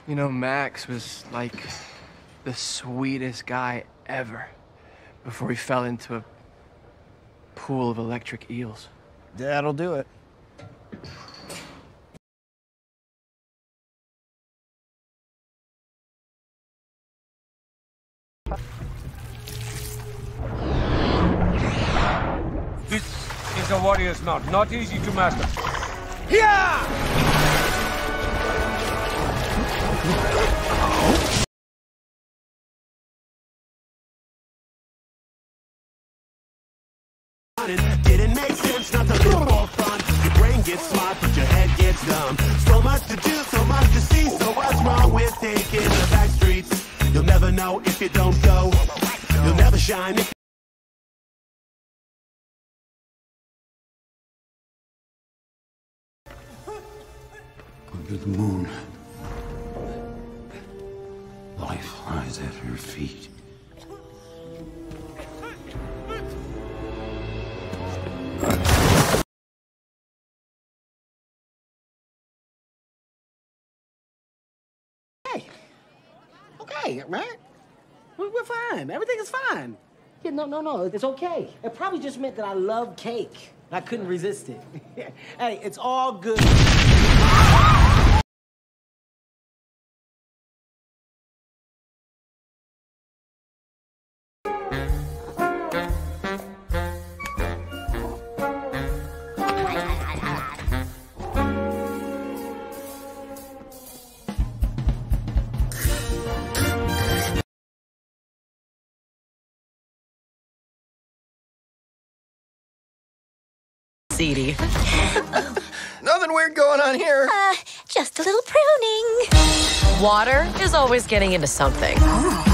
You know, Max was like the sweetest guy ever before he fell into a pool of electric eels. That'll do it. This is a warrior's knot, not easy to master. Yeah! Didn't make sense not to live for fun. Your brain gets smart, but your head gets dumb. So much to do, so much to see. So what's wrong with taking the back streets? You'll never know if you don't go. You'll never shine if under the moon. Life lies at her feet. Okay, man. We're fine. Everything is fine. Yeah, no. It's okay. It probably just meant that I love cake. I couldn't resist it. Hey, it's all good. Seedy. Nothing weird going on here. Just a little pruning. Water is always getting into something.